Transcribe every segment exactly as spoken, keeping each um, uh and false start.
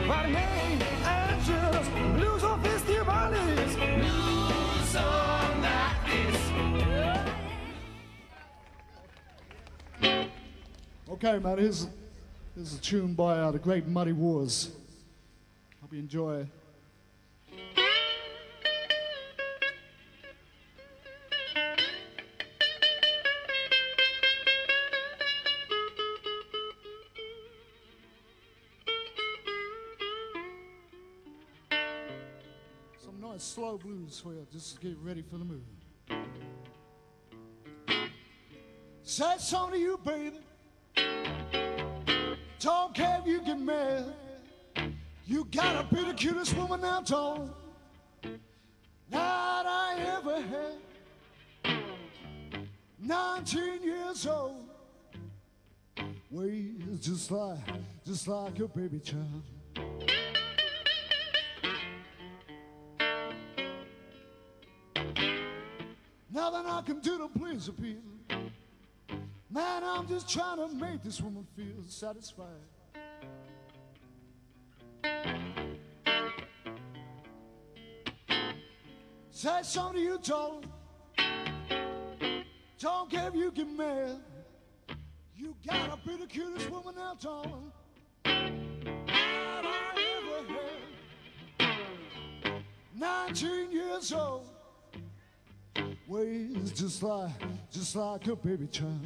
Varniai, Ellis, Bluizo Festivales, Bluizo Naktys. Okay, man, here's, here's a tune by uh, the Great Muddy Wars. Hope you enjoy. Some nice slow blues for you, just to get ready for the mood. Sad song to you, baby. Don't care if you get mad. You gotta be the cutest woman now, told that I ever had. Nineteen years old. Ways just like, just like a baby child. Nothing I can do to please the people. Man, I'm just trying to make this woman feel satisfied. Say something to you, darling. Don't care if you get mad. You gotta be the cutest woman now, darling, that I ever had. Nineteen years old. Ways just like, just like a baby child.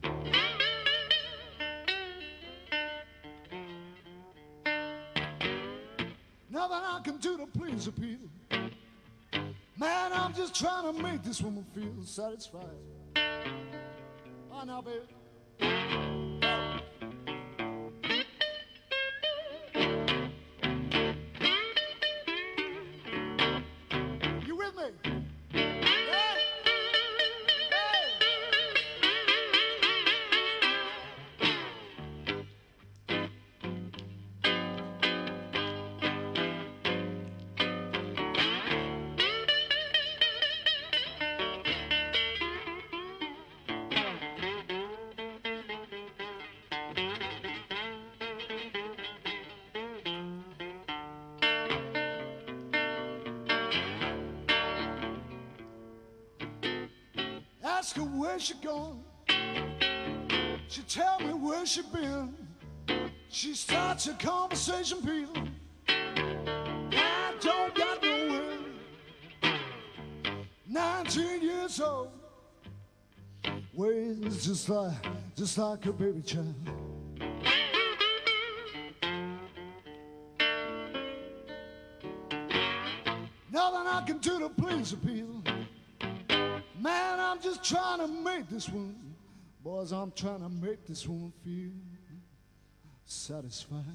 Nothing I can do to please the people. Man, I'm just trying to make this woman feel satisfied. Oh, now, baby. You with me? Ask her where she gone. She tell me where she been. She starts a conversation, people. I don't got nowhere. Nineteen years old. Ways just like, just like a baby child. Nothing I can do to please the people. Man, I'm just trying to make this woman, boys, I'm trying to make this woman feel satisfied.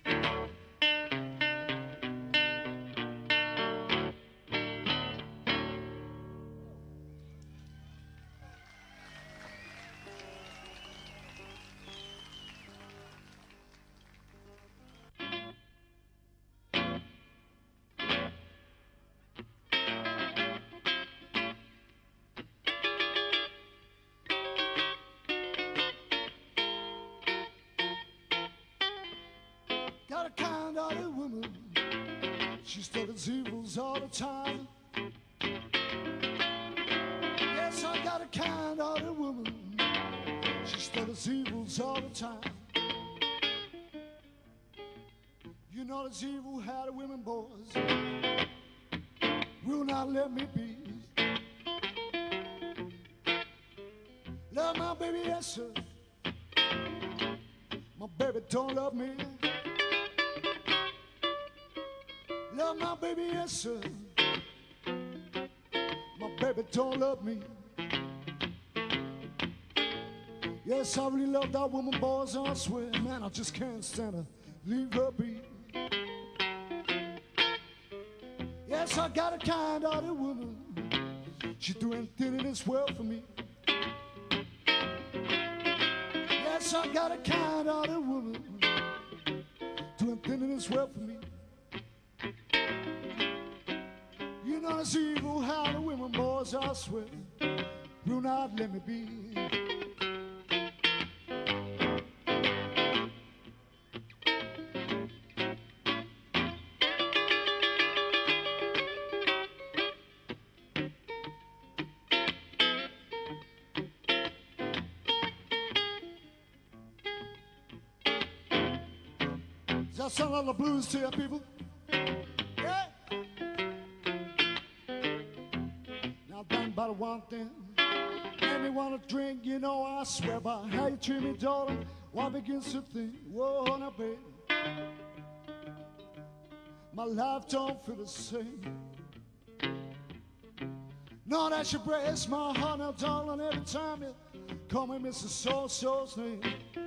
Got a kind-hearted woman. She studies evils all the time. Yes, I got a kind-hearted woman. She studies evils all the time. You know this evil-hearted women, boys, will not let me be. Love my baby, yes, sir. My baby don't love me. Love my baby, yes, sir. My baby don't love me. Yes, I really love that woman, boys, I swear. Man, I just can't stand her. Leave her be. Yes, I got a kind-hearted woman. She do anything in this world for me. Yes, I got a kind-hearted woman. Do anything in this world for me. You know this evil-hearted women, boys, I swear, will not let me be. I sung all the blues to you people. Yeah. Now think about one thing. Made me want to drink, you know, I swear by how you treat me, darling. One begins to think, whoa, now, baby, my life don't feel the same. No, that you breaks my heart now, darling, every time you call me Mister So-So's name.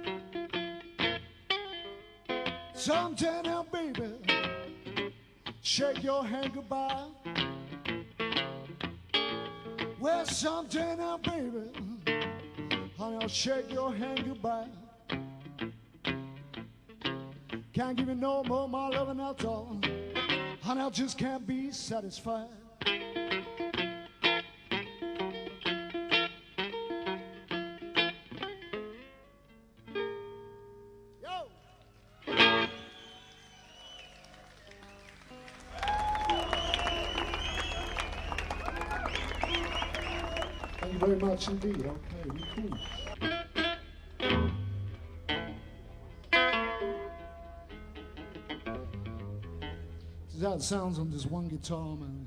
Someday now, baby, shake your hand goodbye. Well, someday now, baby, honey, I'll shake your hand goodbye. Can't give you no more my loving now, darling. Honey, I just can't be satisfied. Yo! Thank you very much indeed. Okay, we cool. This is how it sounds on this one guitar, man.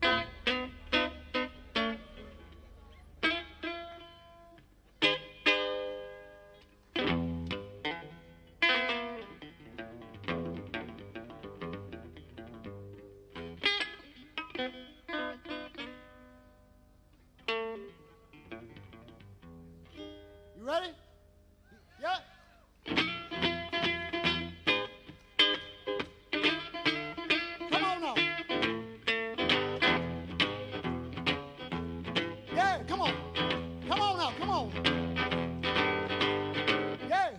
You ready? Yeah? Come on now. Yeah, come on. Come on now, come on. Yeah.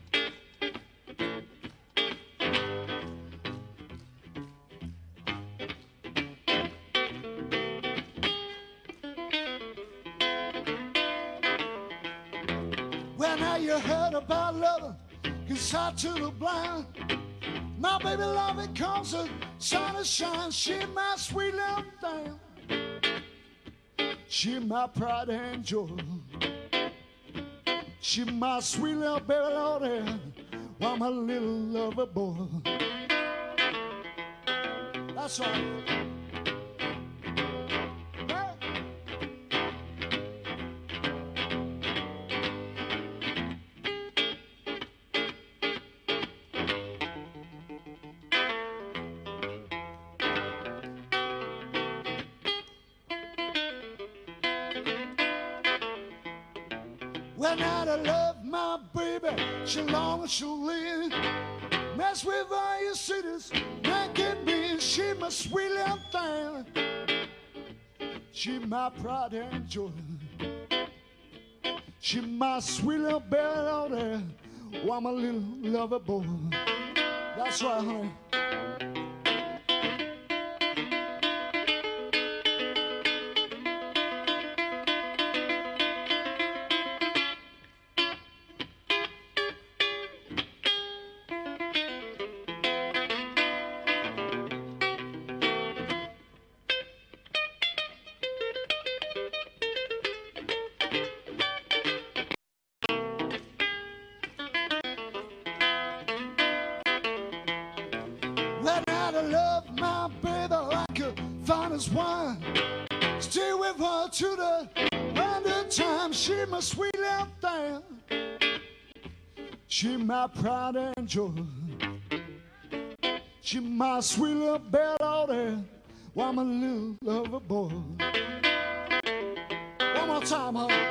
Well, now you heard about love, cause I to the blind. My baby love, it comes the sun and shine. She my sweet little thing. She my pride and joy. She my sweet little baby, Lord, yeah. While my little lover boy. That's right. Yeah. When I love my baby, she long as she'll live. Mess with her, you see this naked me. She my sweet little thing. She my pride and joy. She my sweet little baby out there. While my little lover boy. That's right, honey. When I love my baby like a finest wine. Stay with her to the end of time. She my sweet little thing. She my pride and joy. She my sweet little belle out there. While my little lover boy. One more time, huh?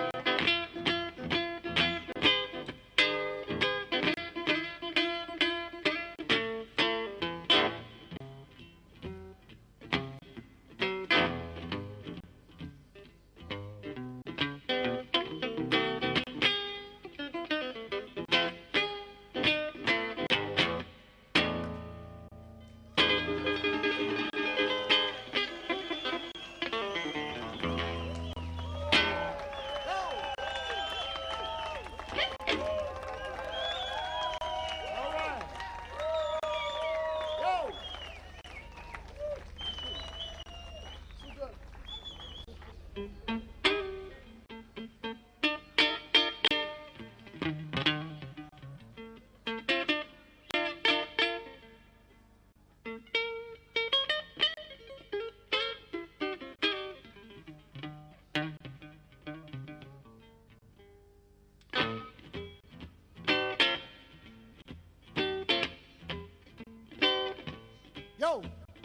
Yo.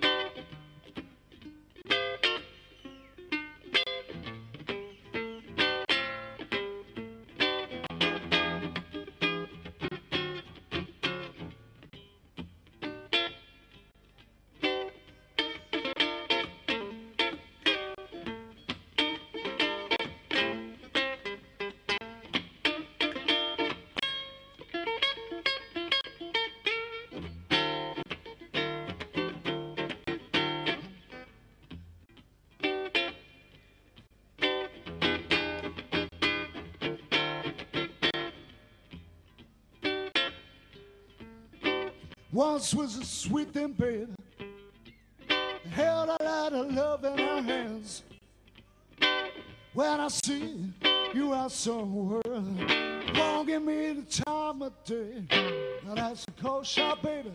Once was a sweet thing, baby, held a lot of love in her hands. When I see you out somewhere, won't give me the time of day. Now that's a cold shot, baby.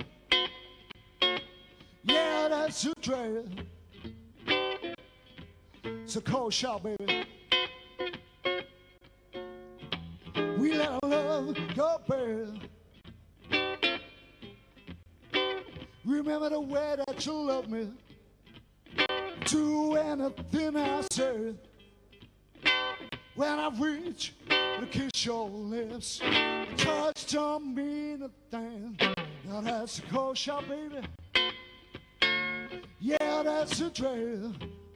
Yeah, that's a drag. It's a cold shot, baby. We let our love go, baby. Remember the way that you love me. Do anything I say. When I reach to kiss your lips, touch don't mean a thing. Now that's a cold shot, baby. Yeah, that's a trail.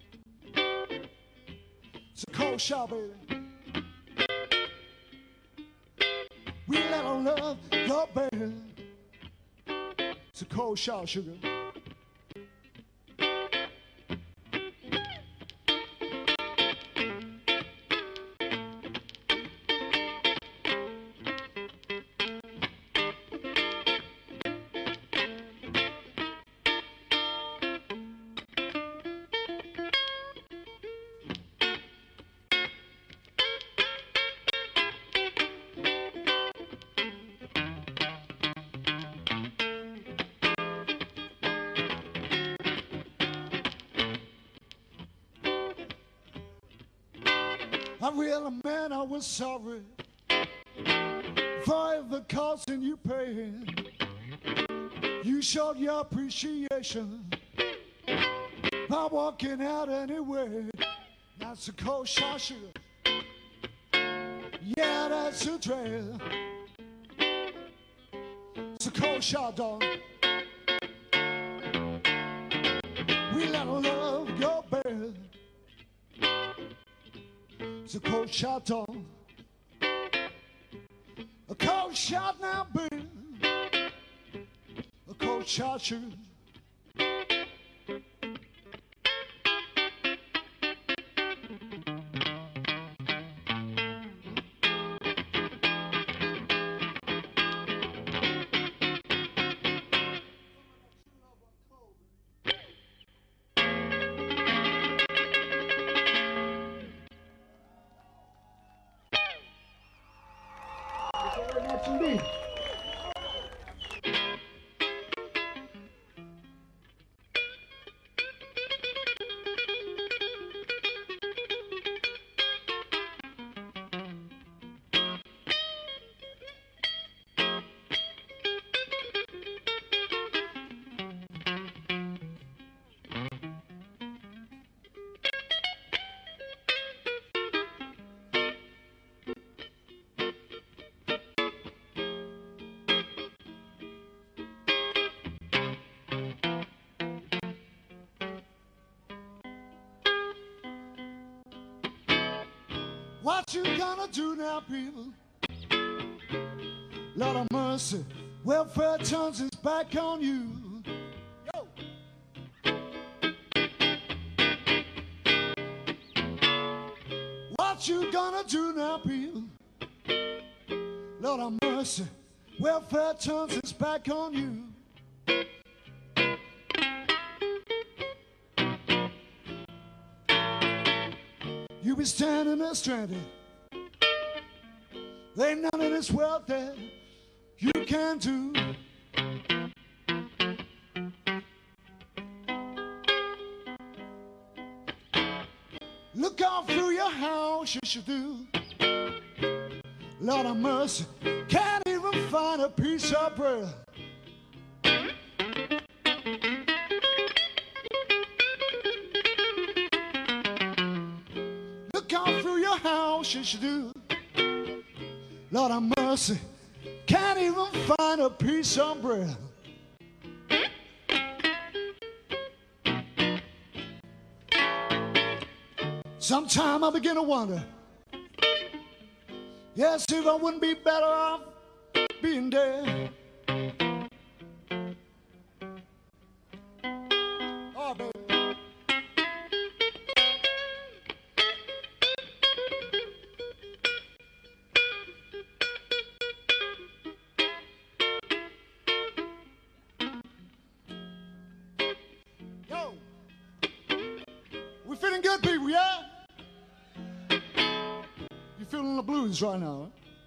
It's a cold shot, baby. We let our love go, baby. It's a cold shot, sugar. I really meant I was sorry for ever causing you pain. You showed your appreciation by walking out anyway. That's a cold shot, sugar. Yeah, that's a trail. It's a cold shot, dog. We let our love go, baby. It's a cold shot, on a cold shot now, baby. A cold shot, sugar. What you gonna do now, people? Lord of mercy, welfare turns its back on you. Yo. What you gonna do now, people? Lord of mercy, welfare turns its back on you. You be standing there stranded. There ain't none in this world that you can do. Look all through your house, you should do. Lord of mercy, can't even find a piece of bread. know she should do. Lord have mercy, can't even find a piece of bread. Sometime I begin to wonder, yes, if I wouldn't be better off being dead. Oh, baby. Yo, we feeling good, people, yeah? You feeling the blues right now, huh?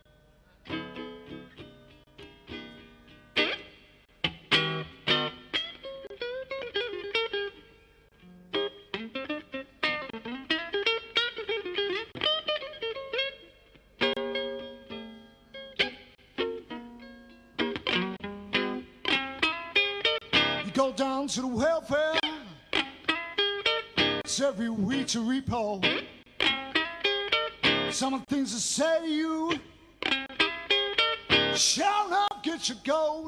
Go down to the welfare, it's every week to repo. Some of the things that say to you shall not get your gold.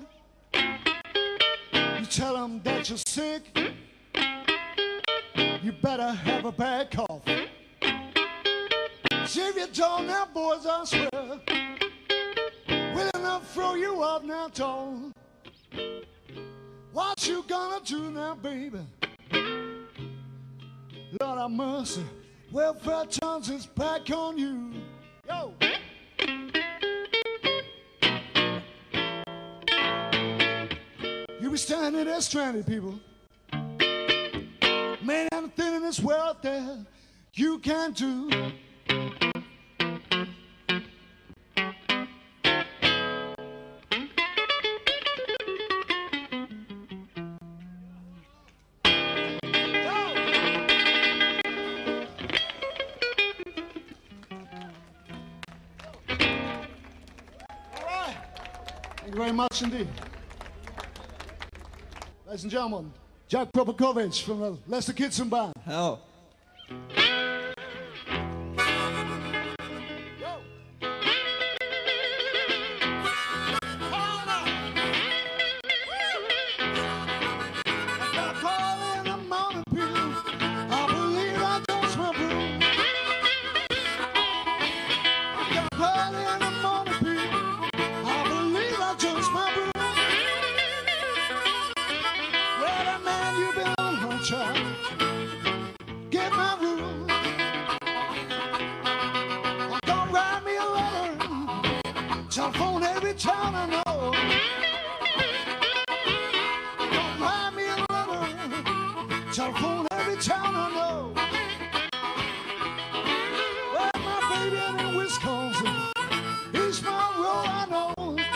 You tell them that you're sick, you better have a bad cough. See if you don't now, boys, I swear, will enough throw you up now, don't. What you gonna do now, baby? Lord have mercy, welfare turns its back on you. Yo! You be standing there stranded, people. Man, anything in this world that you can do. Thank you very much indeed. Ladies and gentlemen, Jack Propakovich from the Lester Kitson Band. Oh. Get my room. I'm gonna write me a letter. Telephone every town I know. I'm gonna write me a letter. Telephone every town I know. Well, my baby in Wisconsin, East Monroe I know.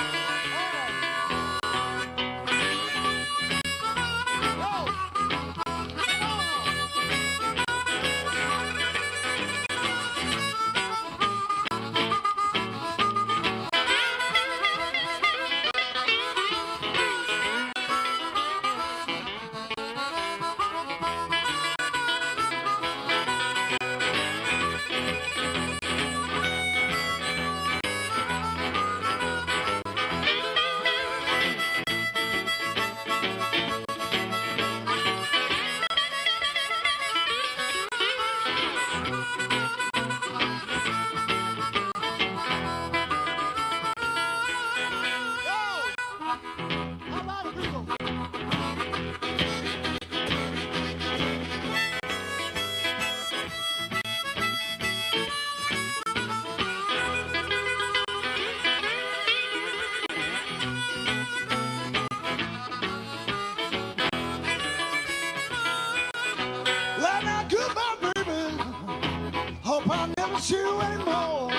See you anymore.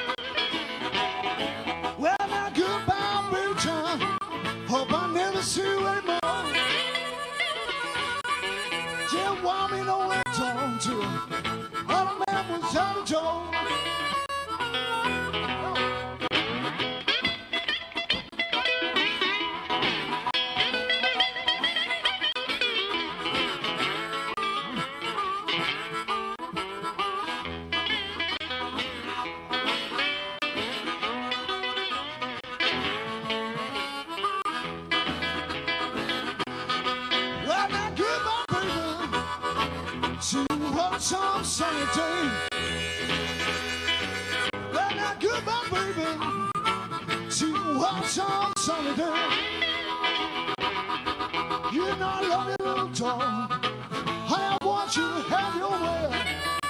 Well, now goodbye, baby time. Hope I never see you anymore. Just want me no way to talk to. All the man was out the door. hot some sunny day. Well, now goodbye, baby. See you hot some sunny day. You know I love you, little dog. I want you to have your way.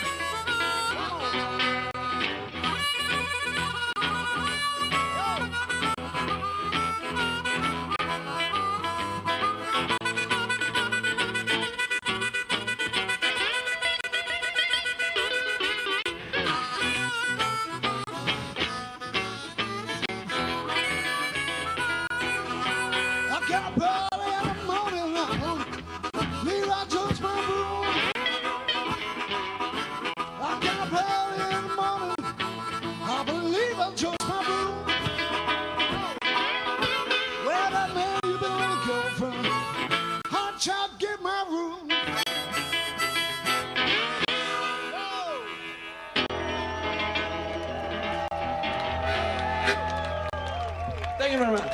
Thank you very much.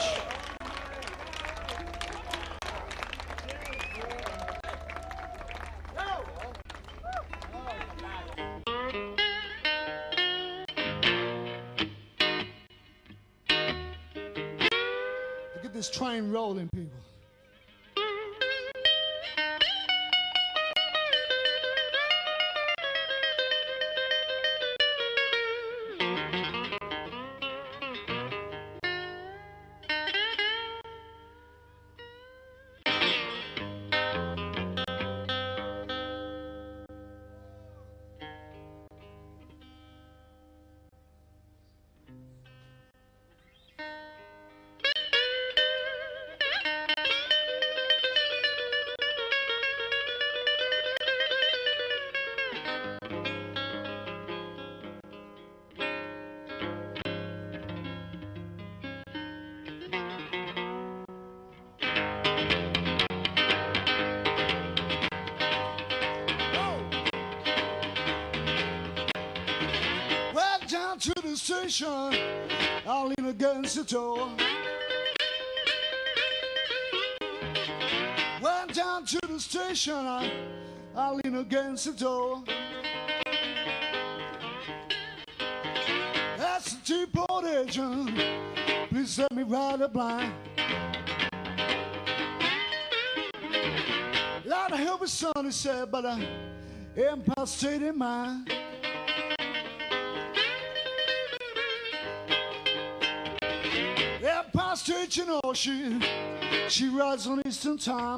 To get this train rolling, people. To the station, I'll lean against the door. Went down to the station, I, I'll lean against the door. That's the depot agent, please let me ride a blind. Lot of help with son, he said, but I Empire State in mind. Empire State, you know, she, she rides on Eastern time.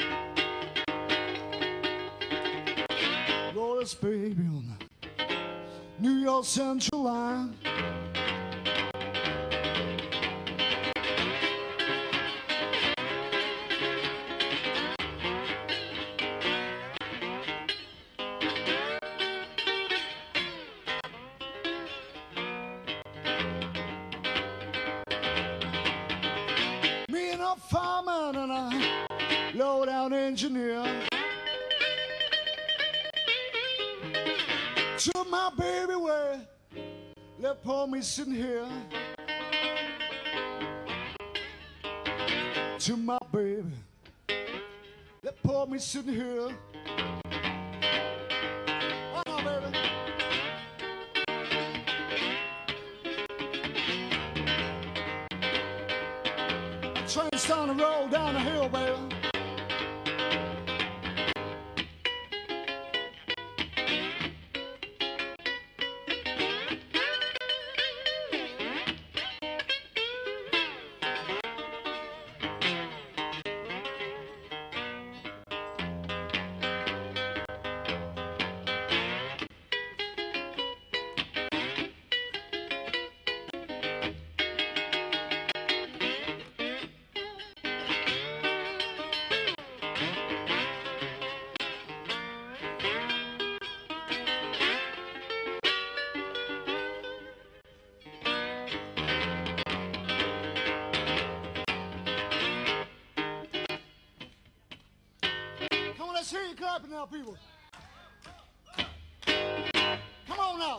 Rollers, baby, on the New York Central line. Fireman and a low-down engineer took my baby away, left poor me sitting here. To my baby, left poor me sitting here. Oh no, baby. Train's on the road down the hill, baby. Let's hear you clapping now, people. Come on now.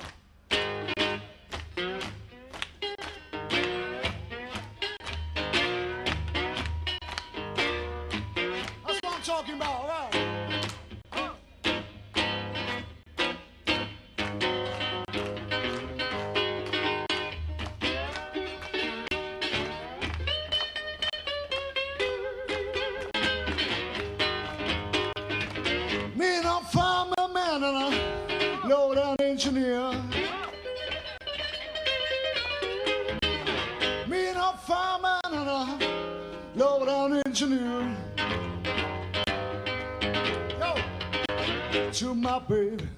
That's what I'm talking about, all right? engineer. Me and a fireman and a low down engineer. Yo, to my baby.